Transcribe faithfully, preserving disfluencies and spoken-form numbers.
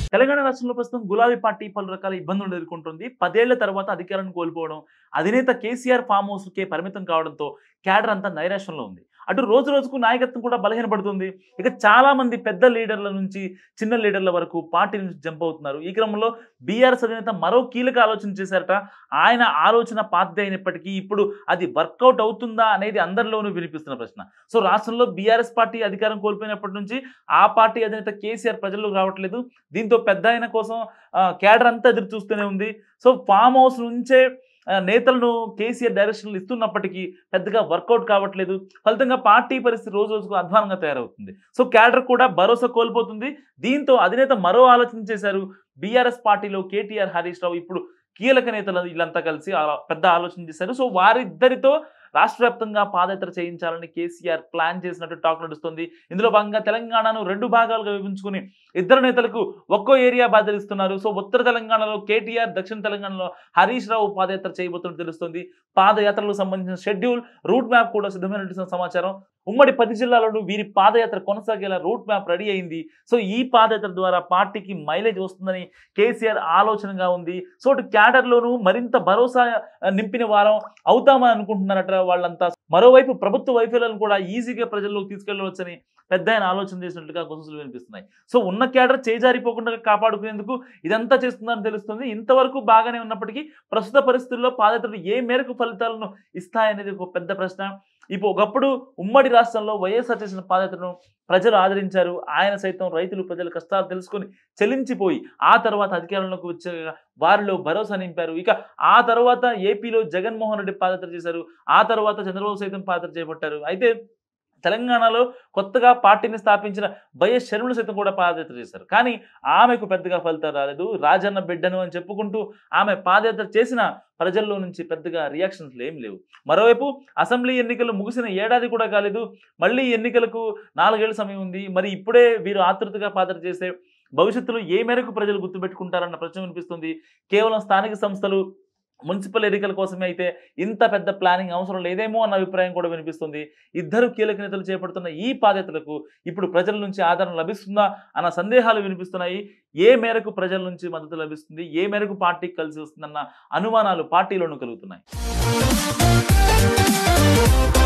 తెలంగాణ రాష్ట్రంలో ప్రస్తుతం గులాబీ పార్టీ పలు రకాల ఇబ్బందులు ఎదుర్కొంటుంది. పదేళ్ల తర్వాత అధికారాన్ని కోల్పోవడం, అధినేత కేసీఆర్ ఫామ్ హౌస్‌కే పరిమితం కావడంతో క్యాడర్ అంతా నైరాశ్యంలో ఉంది. అటు రోజు రోజుకు నాయకత్వం కూడా బలహీనపడుతుంది. ఇక చాలా మంది పెద్ద లీడర్ల నుంచి చిన్న లీడర్ల వరకు పార్టీ నుంచి జంప్ అవుతున్నారు. ఈ క్రమంలో బీఆర్ఎస్ అధినేత మరో కీలక ఆలోచన చేశారట. ఆయన ఆలోచన పాతదే అయినప్పటికీ ఇప్పుడు అది వర్కౌట్ అవుతుందా అనేది అందరిలోనూ వినిపిస్తున్న ప్రశ్న. సో రాష్ట్రంలో బీఆర్ఎస్ పార్టీ అధికారం కోల్పోయినప్పటి నుంచి ఆ పార్టీ అధినేత కేసీఆర్ ప్రజల్లోకి రావట్లేదు. దీంతో పెద్దాయన కోసం ఆహ్, క్యాడర్ అంతా ఎదురు చూస్తూనే ఉంది. సో ఫామ్ హౌస్ నుంచే ఆహ్, నేతలను కేసీఆర్ డైరెక్షన్‌లు ఇస్తున్నప్పటికీ పెద్దగా వర్కౌట్ కావట్లేదు. ఫలితంగా పార్టీ పరిస్థితి రోజు రోజుకు అధ్వానంగా తయారవుతుంది. సో క్యాడర్ కూడా భరోసా కోల్పోతుంది. దీంతో అధినేత మరో ఆలోచన చేశారు. బీఆర్ఎస్ పార్టీలో కేటీఆర్, హరీష్ రావు ఇప్పుడు కీలక నేతలు వీళ్ళంతా కలిసి ఆహ్, పెద్ద ఆలోచన చేశారు. సో వారిద్దరితో రాష్ట్ర వ్యాప్తంగా పాదయాత్ర చేయించాలని కేసీఆర్ ప్లాన్ చేసినట్టు టాక్ నడుస్తుంది. ఇందులో భాగంగా తెలంగాణను రెండు భాగాలుగా విభజించుకుని ఇద్దరు నేతలకు ఒక్కో ఏరియా బాధ్యతలు ఇస్తున్నారు. సో ఉత్తర తెలంగాణలో కేటీఆర్, దక్షిణ తెలంగాణలో హరీష్ రావు పాదయాత్ర చేయబోతున్నట్టు తెలుస్తుంది. పాదయాత్రలకు సంబంధించిన షెడ్యూల్, రూట్ మ్యాప్ కూడా సిద్ధమైనట్టు సమాచారం. ఉమ్మడి పది జిల్లాలను వీరి పాదయాత్ర కొనసాగేలా రూట్ మ్యాప్ రెడీ అయింది. సో ఈ పాదయాత్ర ద్వారా పార్టీకి మైలేజ్ వస్తుందని కేసీఆర్ ఆలోచనగా ఉంది. సో అటు క్యాడర్లోనూ మరింత భరోసా నింపిన వారం అవుతామని అనుకుంటున్నారట వాళ్ళంతా. మరోవైపు ప్రభుత్వ వైఫల్యాలను కూడా ఈజీగా ప్రజల్లోకి తీసుకెళ్లవచ్చని పెద్ద ఆయన ఆలోచన చేసినట్లుగా గుసగుసలు వినిపిస్తున్నాయి. సో ఉన్న క్యాడర్ చేజారిపోకుండా కాపాడుకునేందుకు ఇదంతా చేస్తుందని తెలుస్తుంది. ఇంతవరకు బాగానే ఉన్నప్పటికీ ప్రస్తుత పరిస్థితుల్లో పాదయాత్రలు ఏ మేరకు ఫలితాలను ఇస్తాయనేది ఒక పెద్ద ప్రశ్న. ఇప్పుడు ఒకప్పుడు ఉమ్మడి రాష్ట్రంలో వైఎస్ఆర్ చేసిన పాదయాత్రను ప్రజలు ఆదరించారు. ఆయన సైతం రైతులు ప్రజల కష్టాలు తెలుసుకొని చెలించిపోయి ఆ తర్వాత అధికారంలోకి వచ్చే వారిలో భరోసా నింపారు. ఇక ఆ తర్వాత ఏపీలో జగన్మోహన్ రెడ్డి పాదయాత్ర చేశారు. ఆ తర్వాత చంద్రబాబు సైతం పాదయాత్ర చేపట్టారు. అయితే తెలంగాణలో కొత్తగా పార్టీని స్థాపించిన వైఎస్ షర్మిల సైతం కూడా పాదయాత్ర చేశారు. కానీ ఆమెకు పెద్దగా ఫలితాలు రాలేదు. రాజన్న బిడ్డను అని చెప్పుకుంటూ ఆమె పాదయాత్ర చేసిన ప్రజల్లో నుంచి పెద్దగా రియాక్షన్స్ ఏం లేవు. మరోవైపు అసెంబ్లీ ఎన్నికలు ముగిసిన ఏడాది కూడా కాలేదు. మళ్ళీ ఎన్నికలకు నాలుగేళ్ల సమయం ఉంది. మరి ఇప్పుడే వీరు ఆతృతగా పాదయాత్ర చేస్తే భవిష్యత్తులో ఏ మేరకు ప్రజలు గుర్తుపెట్టుకుంటారన్న ప్రశ్న వినిపిస్తుంది. కేవలం స్థానిక సంస్థలు, మున్సిపల్ ఎన్నికల కోసమే అయితే ఇంత పెద్ద ప్లానింగ్ అవసరం లేదేమో అన్న అభిప్రాయం కూడా వినిపిస్తుంది. ఇద్దరు కీలక నేతలు చేపడుతున్న ఈ పాదయాత్రలకు ఇప్పుడు ప్రజల నుంచి ఆదరణ లభిస్తుందా అన్న సందేహాలు వినిపిస్తున్నాయి. ఏ మేరకు ప్రజల నుంచి మద్దతు లభిస్తుంది, ఏ మేరకు పార్టీకి కలిసి వస్తుందన్న అనుమానాలు పార్టీలోనూ కలుగుతున్నాయి.